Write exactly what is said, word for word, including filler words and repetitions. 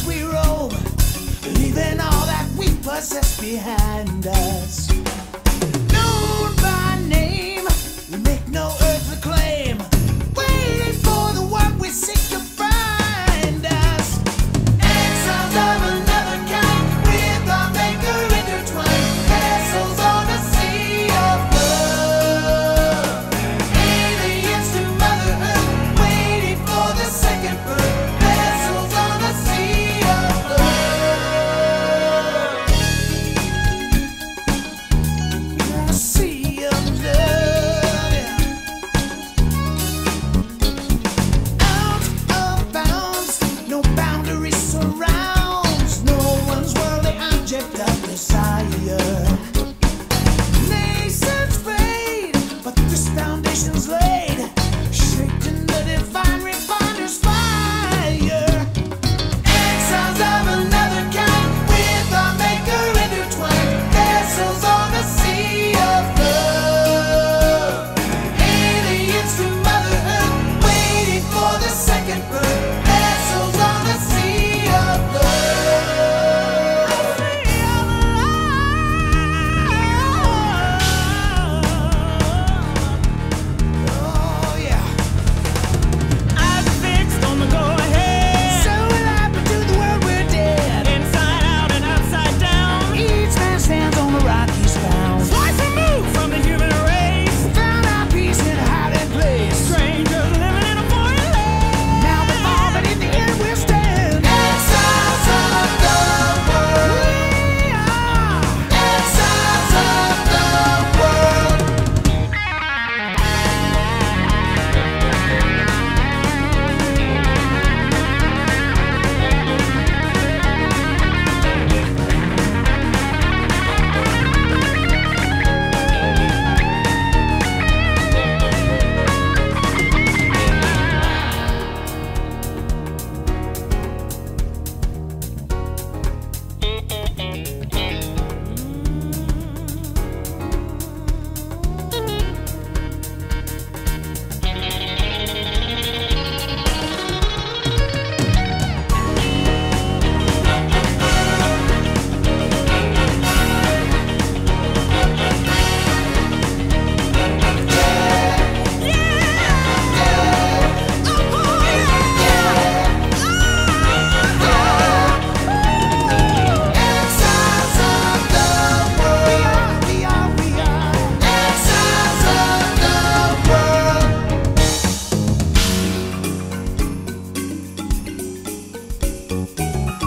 as we roam, leaving all that we possess behind us. Known by name, we make no earthly claim, waiting for the one we seek to find us. Exiles of another kind, with our maker intertwined, vessels on a sea of love. Aliens to Mother Earth, waiting for the second birth, vessels on a sea of love. A sea of love, yeah. Out of bounds, no boundary surrounds, no one's worldly object of desire. Nations fade, but this foundation's laid, shaped in the divine refiner's fire. Exiles of another kind, with our maker intertwined, vessels on a sea of love. Aliens to Mother Earth, waiting for the second birth, vessels on a sea of love. A sea of love. Oh yeah. Eyes fixed on the go-ahead. So what happened to the world we're dead? Inside out and upside down. Each man stands on the rock he's found. Twice removed from the human race. Found our peace in a hiding place. Strangers living in a foreign land. Now we fall, but in the end we'll stand. Exiles of the world. We are exiles of the world. Exiles of the world. We are, we are, we are exiles of the world.